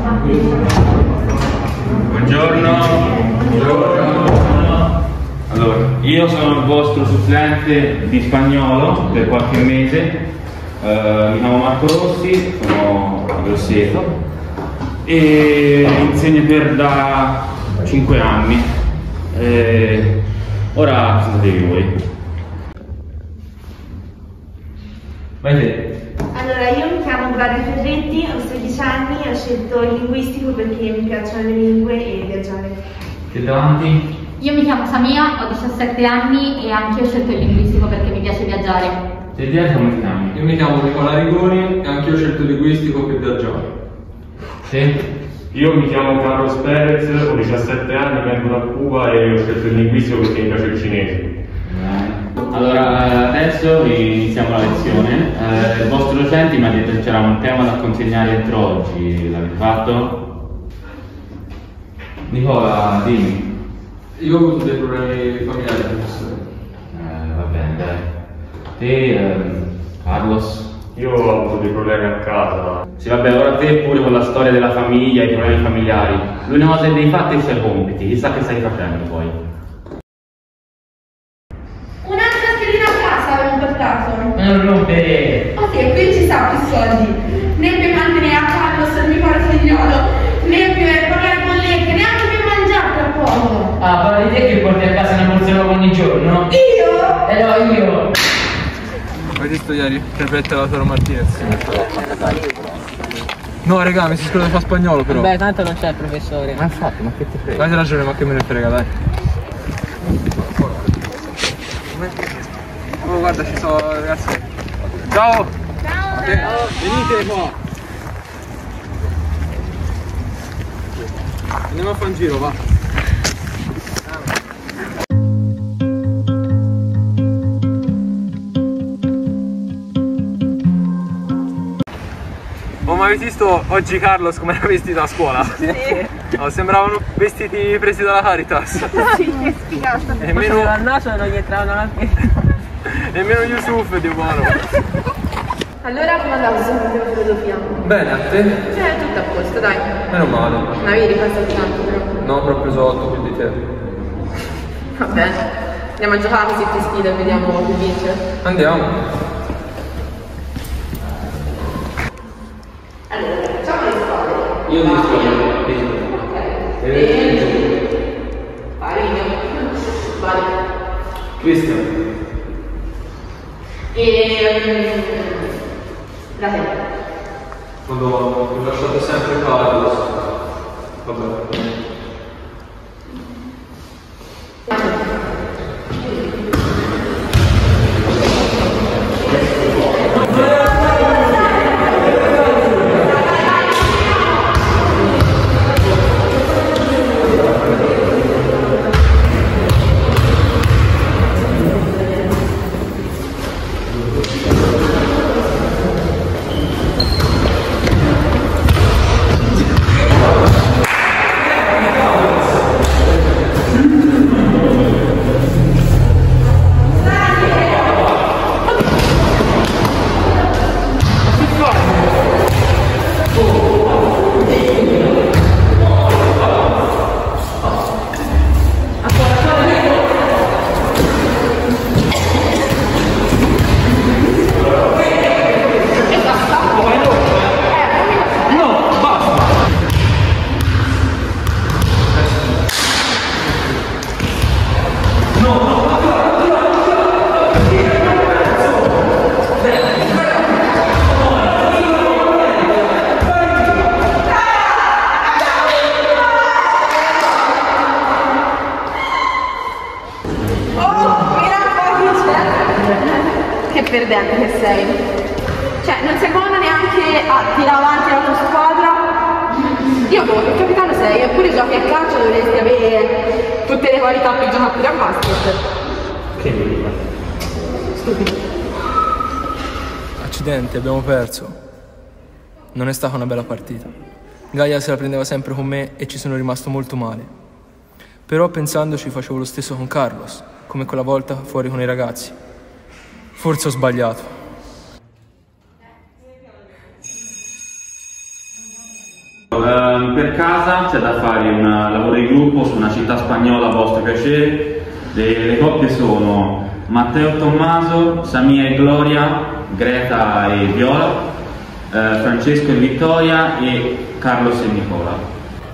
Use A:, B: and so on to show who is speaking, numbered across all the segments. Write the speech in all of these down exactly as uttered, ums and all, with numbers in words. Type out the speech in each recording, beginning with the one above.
A: Buongiorno. Buongiorno. Allora, io sono il vostro supplente di spagnolo per qualche mese. Uh, mi chiamo Marco Rossi, sono a Grosseto e insegno per da cinque anni. E ora presentatevi voi. Vai te.
B: Allora, io mi chiamo Gladia Ferretti, ho sedici anni, ho scelto il linguistico perché mi piacciono le lingue e viaggiare.
A: Che davanti?
C: Io mi chiamo Samia, ho diciassette anni e anche io ho scelto il linguistico perché mi piace viaggiare.
A: Sei di come ti chiami?
D: Io mi chiamo Nicola Rigoni e anche io ho scelto il linguistico per viaggiare.
A: Sì?
E: Io mi chiamo Carlos Perez, ho diciassette anni, vengo da Cuba e ho scelto il linguistico perché mi piace il cinese.
A: Allora, adesso iniziamo la lezione. Eh, il vostro docente mi ha detto che c'era un tema da consegnare entro oggi. L'avete fatto? Nicola, dimmi.
D: Io ho avuto dei problemi familiari, professore.
A: Eh, va bene, dai. Te, ehm, Carlos?
E: Io ho avuto dei problemi a casa.
A: Sì, vabbè, ora te pure con la storia della famiglia, i problemi familiari. L'unica cosa che devi fare è i suoi compiti, chissà che stai facendo poi.
F: Un'altra schedina a casa avevo portato.
A: Ma non rompere!
F: Ok, qui ci sta più soldi. Né per mantenere a Carlos il mio caro figliolo, né per pagare bollette, neanche per mangiare tra poco.
G: Ah, parla di te che porti a casa una borsa nuova ogni giorno?
F: Io?
G: Eh no, io!
D: Hai visto ieri? Perfetta Lautaro Martinez. No, raga, mi si scusa di fare spagnolo però.
G: Beh, tanto non c'è il professore.
A: Ma infatti, ma che ti frega?
D: Hai ragione, ma che me ne frega, dai. Oh, guarda, ci sono ragazzi. Ciao! Ciao! Okay. Venite qua! Andiamo a fare un giro, va! Oh, ma avete visto oggi Carlos come era vestito a scuola? Sì. Oh, sembravano vestiti presi dalla Caritas.
B: Sì, che sfigato.
D: E meno
G: al naso non gli entravano la piena.
D: nemmeno Yusuf di buono.
F: Allora come andavo sempre in filosofia?
D: Bene, a te?
F: Cioè, tutto a posto, dai.
D: Meno male.
F: Non avevi ripasso tanto però.
D: No, proprio sotto più di te.
F: Va bene. Andiamo a giocare così ti sfida e vediamo chi vince.
D: Andiamo.
F: Allora, facciamo le squadre.
A: Io mi scuola.
F: Ok. E... Vai, vai.
A: Questo?
F: E... La te.
D: Madonna, mi lasciate sempre Carlos. Vabbè.
F: Che perdente che sei. Cioè, non sei buono neanche a tirare avanti la tua squadra. Io boh, il capitano sei, eppure giochi a calcio, dovresti avere tutte le qualità per giocare pure a basket.
A: Che mi
F: Stupido.
D: Accidenti, abbiamo perso. Non è stata una bella partita. Gaia se la prendeva sempre con me e ci sono rimasto molto male. Però pensandoci facevo lo stesso con Carlos, come quella volta fuori con i ragazzi. Forse ho sbagliato.
A: Uh, Uh, per casa c'è da fare un lavoro di gruppo su una città spagnola a vostro piacere. Le, le coppie sono Matteo e Tommaso, Samia e Gloria, Greta e Viola, uh, Francesco e Vittoria e Carlos e Nicola.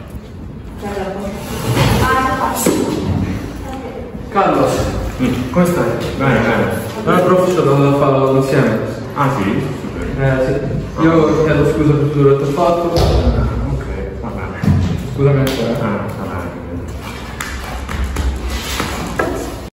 D: Carlos,
E: Mm.
D: come stai?
E: Bene, bene.
D: Ora prof ci ho dato da farlo insieme.
E: Ah sì?
D: Eh sì. Io chiedo scusa per tutto quello che ti ho fatto.
E: Ok, va bene.
D: Scusami ancora.
E: Ah, va bene.